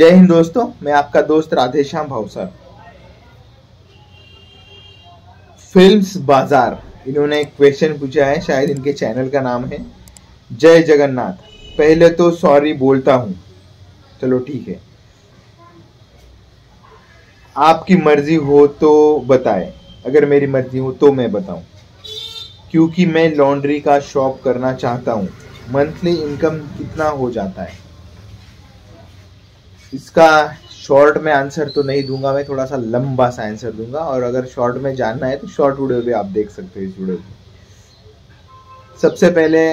जय हिंद दोस्तों, मैं आपका दोस्त राधेश्याम भावसर। फिल्म्स बाजार, इन्होंने एक क्वेश्चन पूछा है, शायद इनके चैनल का नाम है जय जगन्नाथ। पहले तो सॉरी बोलता हूं, चलो ठीक है, आपकी मर्जी हो तो बताएं, अगर मेरी मर्जी हो तो मैं बताऊं। क्योंकि मैं लॉन्ड्री का शॉप करना चाहता हूं। मंथली इनकम कितना हो जाता है? इसका शॉर्ट में आंसर तो नहीं दूंगा, मैं थोड़ा सा लंबा सा आंसर दूंगा, और अगर शॉर्ट में जानना है तो शॉर्ट वीडियो भी आप देख सकते हो इस वीडियो को। सबसे पहले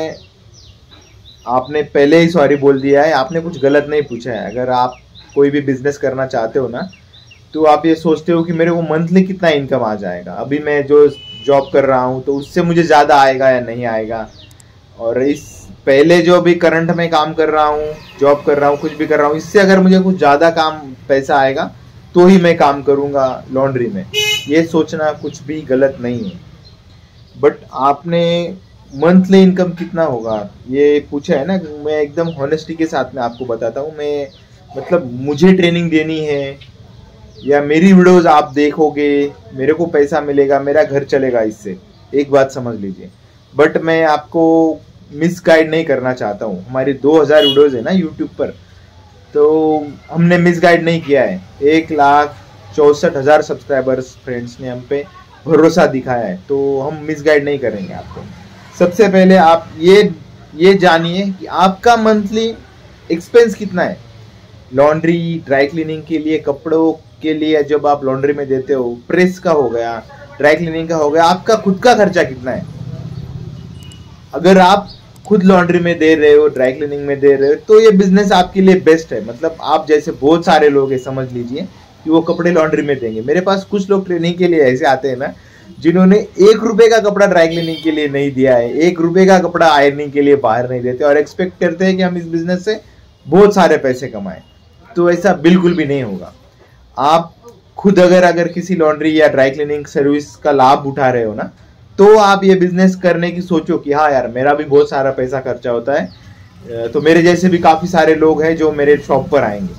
आपने पहले ही सॉरी बोल दिया है, आपने कुछ गलत नहीं पूछा है। अगर आप कोई भी बिजनेस करना चाहते हो ना, तो आप ये सोचते हो कि मेरे को मंथली कितना इनकम आ जाएगा, अभी मैं जो जॉब कर रहा हूँ तो उससे मुझे ज़्यादा आएगा या नहीं आएगा, और इस पहले जो भी करंट में काम कर रहा हूँ, जॉब कर रहा हूँ, कुछ भी कर रहा हूँ, इससे अगर मुझे कुछ ज़्यादा काम पैसा आएगा तो ही मैं काम करूँगा लॉन्ड्री में। ये सोचना कुछ भी गलत नहीं है। बट आपने मंथली इनकम कितना होगा ये पूछा है ना, मैं एकदम हॉनेस्टी के साथ में आपको बताता हूँ। मैं मतलब मुझे ट्रेनिंग देनी है या मेरी वीडियोस आप देखोगे, मेरे को पैसा मिलेगा, मेरा घर चलेगा इससे, एक बात समझ लीजिए। बट मैं आपको मिसगाइड नहीं करना चाहता हूँ। हमारी 2000 वीडियोस है ना यूट्यूब पर, तो हमने मिसगाइड नहीं किया है। 1,64,000 सब्सक्राइबर्स फ्रेंड्स ने हम पे भरोसा दिखाया है, तो हम मिसगाइड नहीं करेंगे आपको। सबसे पहले आप ये जानिए कि आपका मंथली एक्सपेंस कितना है। लॉन्ड्री, ड्राई क्लीनिंग के लिए, कपड़ों के लिए जब आप लॉन्ड्री में देते हो, प्रेस का हो गया, ड्राई क्लीनिंग का हो गया, आपका खुद का खर्चा कितना है। अगर आप खुद लॉन्ड्री में दे रहे हो, ड्राई क्लीनिंग में दे रहे हो, तो ये बिजनेस आपके लिए बेस्ट है। मतलब आप जैसे बहुत सारे लोग हैं, समझ लीजिए, कि वो कपड़े लॉन्ड्री में देंगे। मेरे पास कुछ लोग ट्रेनिंग के लिए ऐसे आते हैं ना, जिन्होंने 1 रुपए का कपड़ा ड्राई क्लीनिंग के लिए नहीं दिया है, 1 रुपए का कपड़ा आयरनिंग के लिए बाहर नहीं देते, और एक्सपेक्ट करते हैं कि हम इस बिजनेस से बहुत सारे पैसे कमाएं। तो ऐसा बिल्कुल भी नहीं होगा। आप खुद अगर किसी लॉन्ड्री या ड्राई क्लीनिंग सर्विस का लाभ उठा रहे हो ना, तो आप ये बिजनेस करने की सोचो कि हाँ यार, मेरा भी बहुत सारा पैसा खर्चा होता है, तो मेरे जैसे भी काफी सारे लोग हैं जो मेरे शॉप पर आएंगे।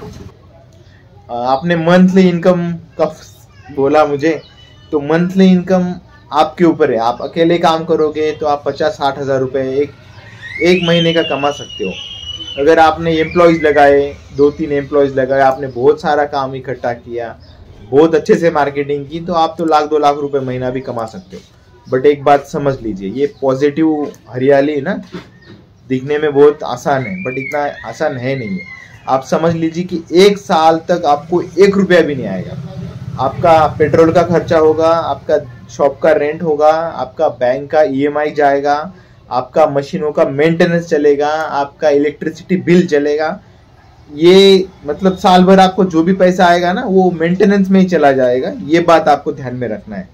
आपने मंथली इनकम का बोला मुझे, तो मंथली इनकम आपके ऊपर है। आप अकेले काम करोगे तो आप 50-60 हजार रुपए एक महीने का कमा सकते हो। अगर आपने एम्प्लॉयज लगाए, 2-3 एम्प्लॉयज लगाए, आपने बहुत सारा काम इकट्ठा किया, बहुत अच्छे से मार्केटिंग की, तो आप तो 1-2 लाख रुपए महीना भी कमा सकते हो। बट एक बात समझ लीजिए, ये पॉजिटिव हरियाली ना दिखने में बहुत आसान है, बट इतना आसान है नहीं है। आप समझ लीजिए कि 1 साल तक आपको 1 रुपया भी नहीं आएगा। आपका पेट्रोल का खर्चा होगा, आपका शॉप का रेंट होगा, आपका बैंक का EMI जाएगा, आपका मशीनों का मेंटेनेंस चलेगा, आपका इलेक्ट्रिसिटी बिल चलेगा। ये मतलब साल भर आपको जो भी पैसा आएगा ना, वो मेंटेनेंस में ही चला जाएगा। ये बात आपको ध्यान में रखना है।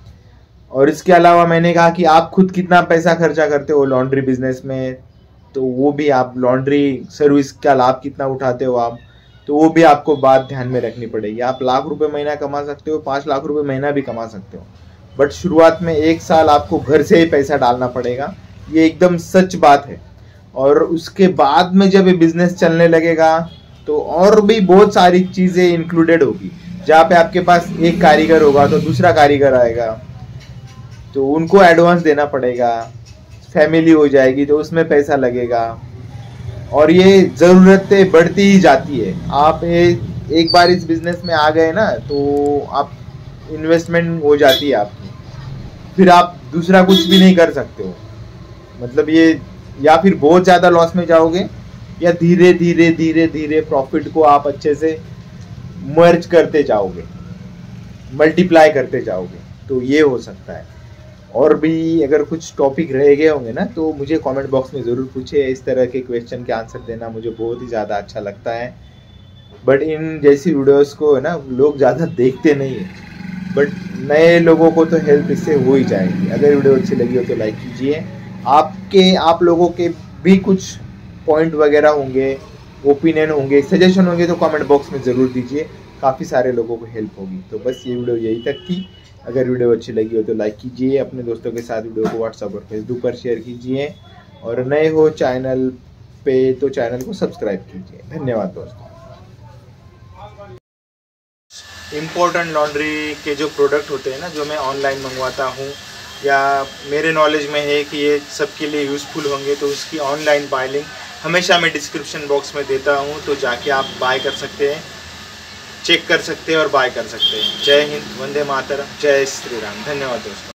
और इसके अलावा मैंने कहा कि आप खुद कितना पैसा खर्चा करते हो लॉन्ड्री बिजनेस में, तो वो भी आप लॉन्ड्री सर्विस का लाभ कितना उठाते हो आप, तो वो भी आपको बात ध्यान में रखनी पड़ेगी। आप लाख रुपए महीना कमा सकते हो, 5 लाख रुपए महीना भी कमा सकते हो, बट शुरुआत में 1 साल आपको घर से ही पैसा डालना पड़ेगा। ये एकदम सच बात है। और उसके बाद में जब ये बिजनेस चलने लगेगा तो और भी बहुत सारी चीजें इंक्लूडेड होगी। जहाँ पे आपके पास एक कारीगर होगा तो दूसरा कारीगर आएगा, तो उनको एडवांस देना पड़ेगा, फैमिली हो जाएगी तो उसमें पैसा लगेगा, और ये जरूरतें बढ़ती ही जाती है। आप एक बार इस बिजनेस में आ गए ना, तो आप इन्वेस्टमेंट हो जाती है आपकी, फिर आप दूसरा कुछ भी नहीं कर सकते हो। मतलब ये या फिर बहुत ज्यादा लॉस में जाओगे, या धीरे धीरे धीरे धीरे प्रॉफिट को आप अच्छे से मर्ज करते जाओगे, मल्टीप्लाई करते जाओगे, तो ये हो सकता है। और भी अगर कुछ टॉपिक रह गए होंगे ना, तो मुझे कमेंट बॉक्स में ज़रूर पूछिए। इस तरह के क्वेश्चन के आंसर देना मुझे बहुत ही ज़्यादा अच्छा लगता है। बट इन जैसी वीडियोस को है ना, लोग ज़्यादा देखते नहीं है, बट नए लोगों को तो हेल्प इससे हो ही जाएगी। अगर वीडियो अच्छी लगी हो तो लाइक कीजिए। आप लोगों के भी कुछ पॉइंट वगैरह होंगे, ओपिनियन होंगे, सजेशन होंगे, तो कमेंट बॉक्स में ज़रूर दीजिए, काफ़ी सारे लोगों को हेल्प होगी। तो बस ये वीडियो यही तक थी। अगर वीडियो अच्छी लगी हो तो लाइक कीजिए, अपने दोस्तों के साथ वीडियो को व्हाट्सएप और फेसबुक पर शेयर कीजिए, और नए हो चैनल पे तो चैनल को सब्सक्राइब कीजिए। धन्यवाद दोस्तों। इम्पोर्टेंट लॉन्ड्री के जो प्रोडक्ट होते हैं ना, जो मैं ऑनलाइन मंगवाता हूँ या मेरे नॉलेज में है कि ये सबके लिए यूज़फुल होंगे, तो उसकी ऑनलाइन बाय लिंक हमेशा मैं डिस्क्रिप्शन बॉक्स में देता हूँ, तो जाके आप बाय कर सकते हैं, चेक कर सकते हैं और बाय कर सकते हैं। जय हिंद, वंदे मातरम, जय श्री राम। धन्यवाद दोस्तों।